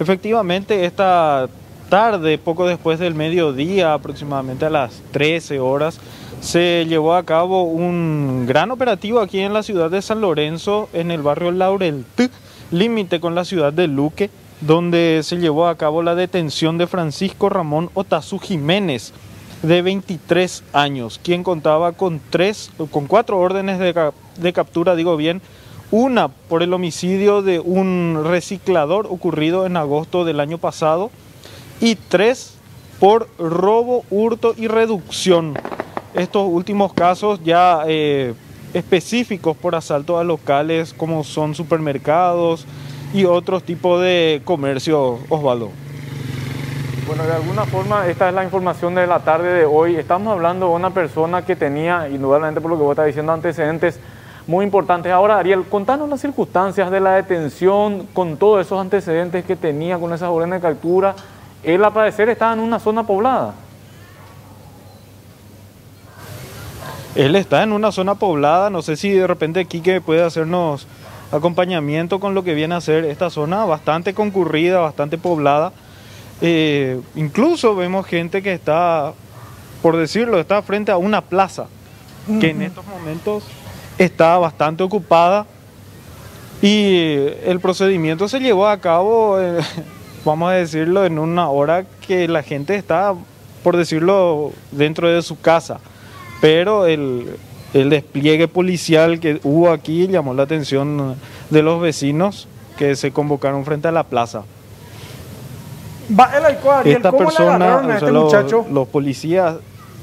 Efectivamente, esta tarde, poco después del mediodía, aproximadamente a las 13 horas, se llevó a cabo un gran operativo aquí en la ciudad de San Lorenzo, en el barrio Laureltí, límite con la ciudad de Luque, donde se llevó a cabo la detención de Francisco Ramón Otazú Jiménez, de 23 años, quien contaba con 4 órdenes de captura, digo bien, una por el homicidio de un reciclador ocurrido en agosto del año pasado y 3 por robo, hurto y reducción. Estos últimos casos ya específicos por asalto a locales como son supermercados y otros tipos de comercio, Osvaldo. Bueno, de alguna forma esta es la información de la tarde de hoy. Estamos hablando de una persona que tenía, indudablemente por lo que vos estás diciendo, antecedentes muy importantes. Ahora, Ariel, contanos las circunstancias de la detención con todos esos antecedentes que tenía, con esas órdenes de captura. Él, al parecer, estaba en una zona poblada. Él está en una zona poblada, no sé si de repente Quique puede hacernos acompañamiento con lo que viene a ser esta zona bastante concurrida, bastante poblada. Incluso vemos gente que está, por decirlo, está frente a una plaza, que en estos momentos está bastante ocupada y el procedimiento se llevó a cabo, vamos a decirlo, en una hora que la gente está, por decirlo, dentro de su casa. Pero el despliegue policial que hubo aquí llamó la atención de los vecinos que se convocaron frente a la plaza. Ariel, esta ¿cómo persona, le agarraron a este muchacho? Los policías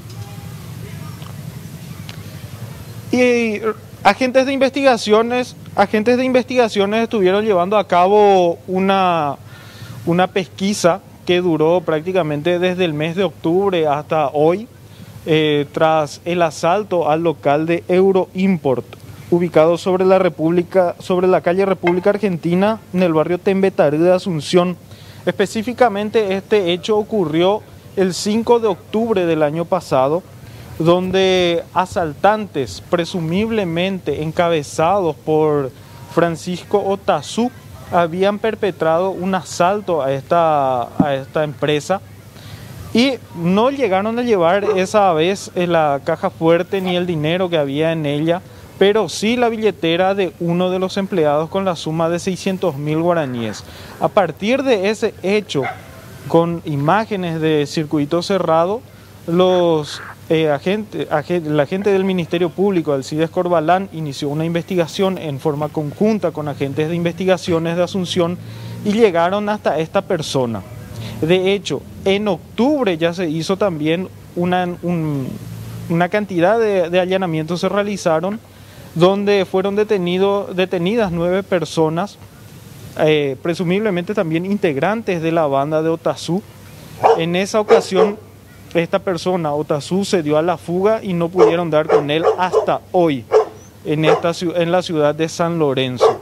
y agentes de investigaciones estuvieron llevando a cabo una pesquisa que duró prácticamente desde el mes de octubre hasta hoy, tras el asalto al local de Euroimport, ubicado sobre la calle República Argentina, en el barrio Tembetarí de Asunción. Específicamente este hecho ocurrió el 5 de octubre del año pasado, donde asaltantes presumiblemente encabezados por Francisco Otazú habían perpetrado un asalto a esta empresa y no llegaron a llevar esa vez la caja fuerte ni el dinero que había en ella, pero sí la billetera de uno de los empleados con la suma de 600.000 guaraníes. A partir de ese hecho, con imágenes de circuito cerrado, la agente del Ministerio Público, Alcides Corbalán, inició una investigación en forma conjunta con agentes de investigaciones de Asunción y llegaron hasta esta persona. De hecho, en octubre ya se hizo también una cantidad de allanamientos se realizaron, donde fueron detenidas 9 personas, presumiblemente también integrantes de la banda de Otazú. En esa ocasión, esta persona, Otazú, se dio a la fuga y no pudieron dar con él hasta hoy en la ciudad de San Lorenzo.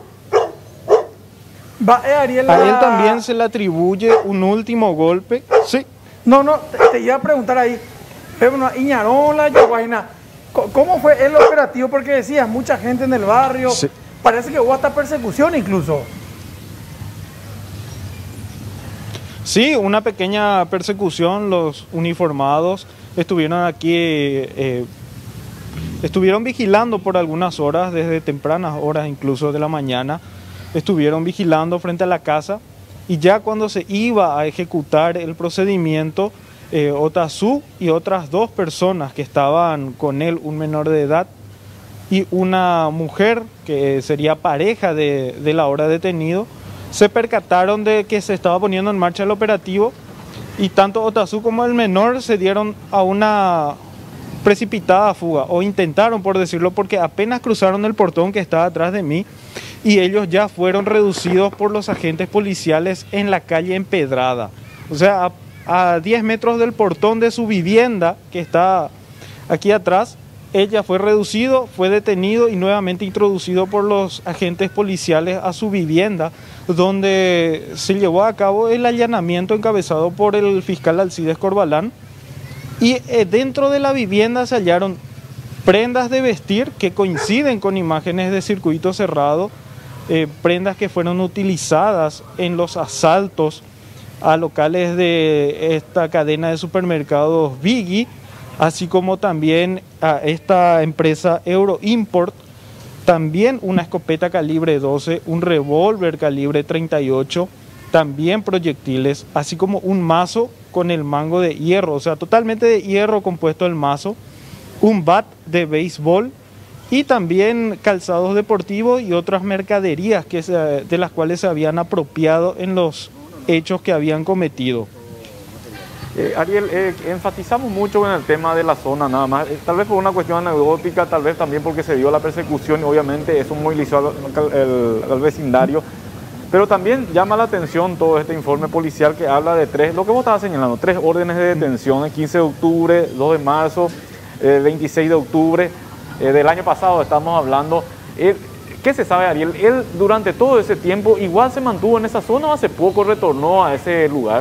A él también se le atribuye un último golpe. Sí. No, te iba a preguntar ahí, Iñarola, Yaguaina, ¿cómo fue el operativo? Porque decías, mucha gente en el barrio, sí. Parece que hubo hasta persecución incluso. Sí, una pequeña persecución. Los uniformados estuvieron aquí, estuvieron vigilando por algunas horas, desde tempranas horas incluso de la mañana, estuvieron vigilando frente a la casa y ya cuando se iba a ejecutar el procedimiento, Otazú y otras 2 personas que estaban con él, un menor de edad y una mujer que sería pareja del ahora detenido, se percataron de que se estaba poniendo en marcha el operativo y tanto Otazú como el menor se dieron a una precipitada fuga, o intentaron, por decirlo, porque apenas cruzaron el portón que estaba atrás de mí y ellos ya fueron reducidos por los agentes policiales en la calle Empedrada. O sea, a 10 metros del portón de su vivienda, que está aquí atrás, ella fue reducido, fue detenido y nuevamente introducido por los agentes policiales a su vivienda, donde se llevó a cabo el allanamiento encabezado por el fiscal Alcides Corbalán. Y dentro de la vivienda se hallaron prendas de vestir que coinciden con imágenes de circuito cerrado, prendas que fueron utilizadas en los asaltos a locales de esta cadena de supermercados Biggie, así como también a esta empresa Euroimport, también una escopeta calibre 12, un revólver calibre 38, también proyectiles, así como un mazo con el mango de hierro, o sea, totalmente de hierro compuesto el mazo, un bat de béisbol y también calzados deportivos y otras mercaderías de las cuales se habían apropiado en los hechos que habían cometido. Ariel, enfatizamos mucho en el tema de la zona nada más, tal vez por una cuestión anecdótica, tal vez también porque se dio la persecución y obviamente eso movilizó al vecindario, pero también llama la atención todo este informe policial que habla de lo que vos estabas señalando, 3 órdenes de detención, el 15 de octubre, 2 de marzo, 26 de octubre del año pasado estamos hablando. ¿Qué se sabe, Ariel? ¿Él durante todo ese tiempo igual se mantuvo en esa zona o hace poco retornó a ese lugar?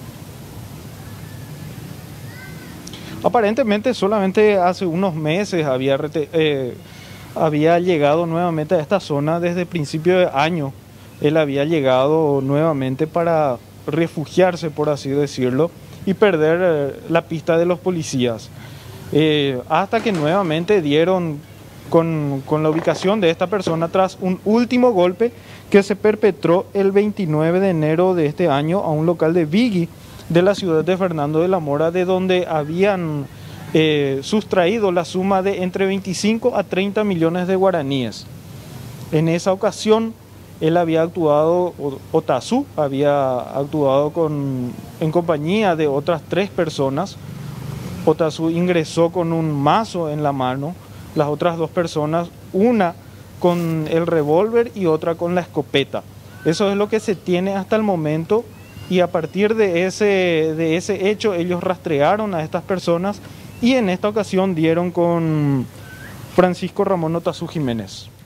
Aparentemente solamente hace unos meses había llegado nuevamente a esta zona desde principio de año. Él había llegado nuevamente para refugiarse, por así decirlo, y perder la pista de los policías. Hasta que nuevamente dieron con la ubicación de esta persona tras un último golpe que se perpetró el 29 de enero de este año a un local de Biggie de la ciudad de Fernando de la Mora, de donde habían sustraído la suma de entre 25 a 30 millones de guaraníes. En esa ocasión, él había actuado, Otazú había actuado en compañía de otras 3 personas. Otazú ingresó con un mazo en la mano, las otras 2 personas, una con el revólver y otra con la escopeta. Eso es lo que se tiene hasta el momento. Y a partir de ese hecho ellos rastrearon a estas personas y en esta ocasión dieron con Francisco Ramón Otazú Jiménez.